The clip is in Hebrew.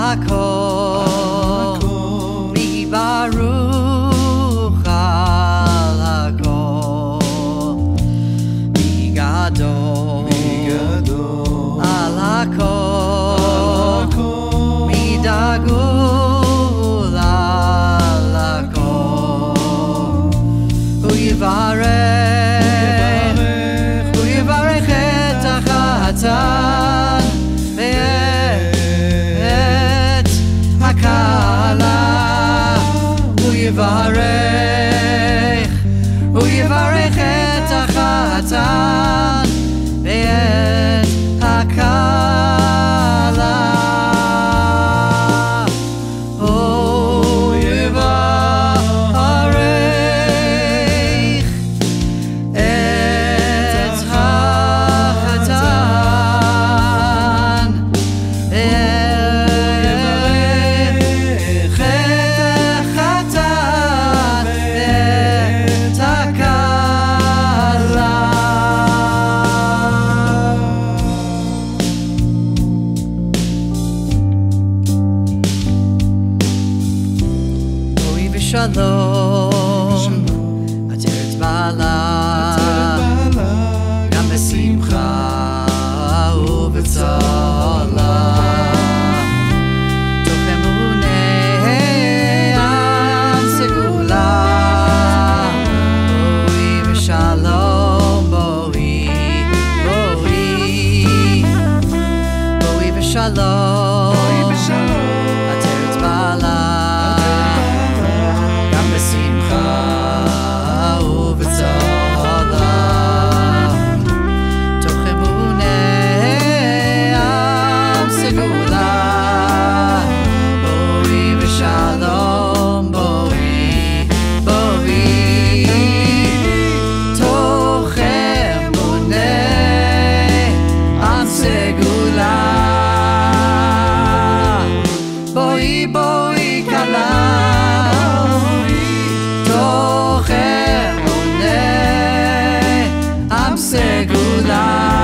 הכל, מי ברוך על הכל, מי גדול על הכל, מי דגול על הכל, הוא יברך את החתן ואת הכלה, הוא יברך את החתן ואת הכלה, הוא יברך את החתן ואת הכלה. אוי ושלום, עטרת בעלה, גם בשמחה ובצלה, תוך אמונה עם סגולה, אוי ושלום, בואי ושלום, עטרת בעלה, גם בשמחה ובצלה, תוך אמונה עם סגולה, בואי ושלום, בואי, תוך אמונה עם סגולה, בואי כלה, תוך אמונה עם סגולה.